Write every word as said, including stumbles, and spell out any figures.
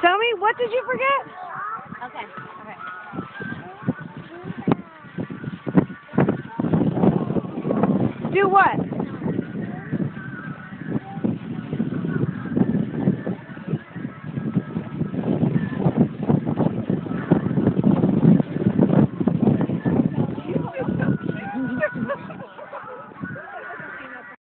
Tell me, what did you forget? Okay. Okay. Do what?